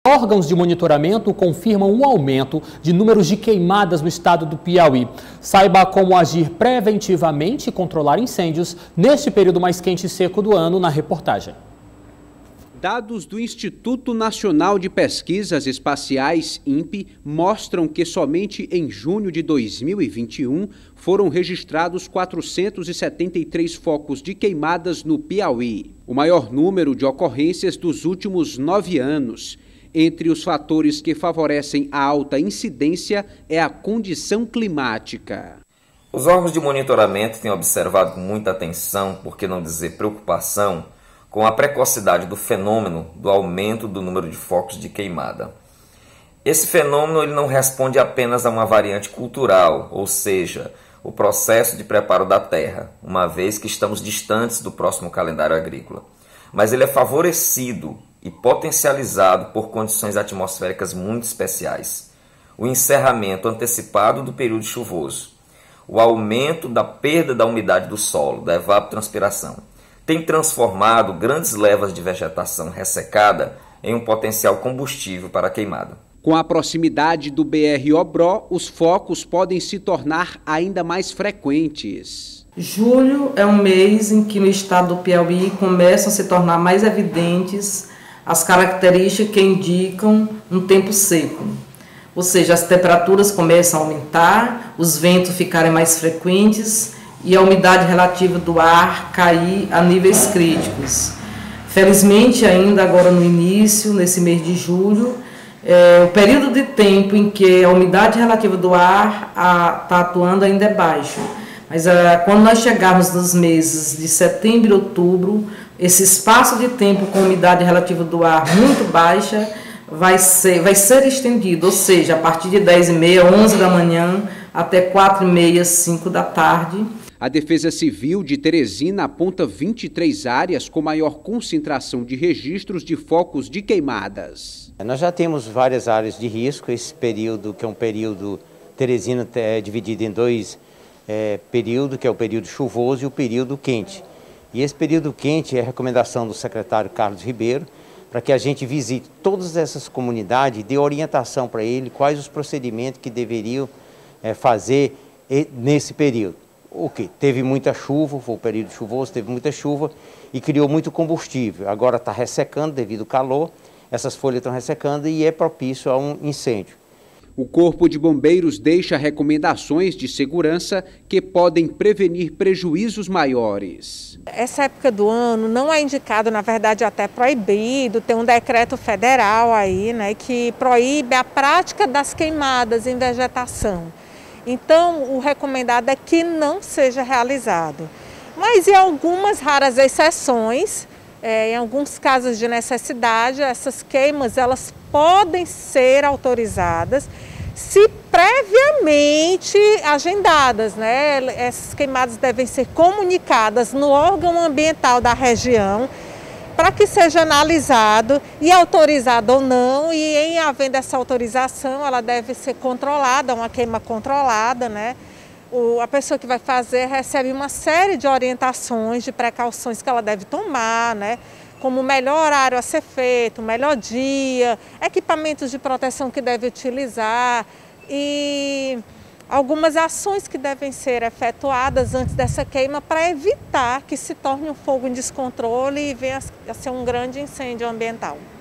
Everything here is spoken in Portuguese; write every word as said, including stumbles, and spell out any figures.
Órgãos de monitoramento confirmam um aumento de números de queimadas no estado do Piauí. Saiba como agir preventivamente e controlar incêndios neste período mais quente e seco do ano na reportagem. Dados do Instituto Nacional de Pesquisas Espaciais, INPE, mostram que somente em junho de dois mil e vinte e um foram registrados quatrocentos e setenta e três focos de queimadas no Piauí, o maior número de ocorrências dos últimos nove anos. Entre os fatores que favorecem a alta incidência é a condição climática. Os órgãos de monitoramento têm observado com muita atenção, por que não dizer preocupação, com a precocidade do fenômeno do aumento do número de focos de queimada. Esse fenômeno ele não responde apenas a uma variante cultural, ou seja, o processo de preparo da terra, uma vez que estamos distantes do próximo calendário agrícola, mas ele é favorecido e potencializado por condições atmosféricas muito especiais. O encerramento antecipado do período chuvoso, o aumento da perda da umidade do solo, da evapotranspiração, tem transformado grandes levas de vegetação ressecada em um potencial combustível para a queimada. Com a proximidade do B R Obró, os focos podem se tornar ainda mais frequentes. Julho é um mês em que no estado do Piauí começam a se tornar mais evidentes as características que indicam um tempo seco. Ou seja, as temperaturas começam a aumentar, os ventos ficarem mais frequentes e a umidade relativa do ar cair a níveis críticos. Felizmente, ainda agora no início, nesse mês de julho, é, o período de tempo em que a umidade relativa do ar está atuando ainda é baixo. Mas a, quando nós chegarmos nos meses de setembro e outubro, esse espaço de tempo com umidade relativa do ar muito baixa vai ser, vai ser estendido, ou seja, a partir de dez e meia, onze da manhã até quatro e meia, cinco da tarde. A Defesa Civil de Teresina aponta vinte e três áreas com maior concentração de registros de focos de queimadas. Nós já temos várias áreas de risco, esse período que é um período, Teresina é dividido em dois é, períodos, que é o período chuvoso e o período quente. E esse período quente é a recomendação do secretário Carlos Ribeiro, para que a gente visite todas essas comunidades e dê orientação para ele quais os procedimentos que deveriam é, fazer nesse período. O que? Teve muita chuva, foi o período chuvoso, teve muita chuva e criou muito combustível. Agora está ressecando devido ao calor, essas folhas estão ressecando e é propício a um incêndio. O Corpo de Bombeiros deixa recomendações de segurança que podem prevenir prejuízos maiores. Essa época do ano não é indicado, na verdade até proibido, tem um decreto federal aí, né, que proíbe a prática das queimadas em vegetação. Então, o recomendado é que não seja realizado. Mas em algumas raras exceções, é, em alguns casos de necessidade, essas queimas elas podem ser autorizadas se previamente agendadas, né? Essas queimadas devem ser comunicadas no órgão ambiental da região para que seja analisado e autorizado ou não, e em havendo essa autorização, ela deve ser controlada, uma queima controlada, né? O, a pessoa que vai fazer recebe uma série de orientações, de precauções que ela deve tomar, né? Como o melhor horário a ser feito, o melhor dia, equipamentos de proteção que deve utilizar e algumas ações que devem ser efetuadas antes dessa queima para evitar que se torne um fogo em descontrole e venha a ser um grande incêndio ambiental.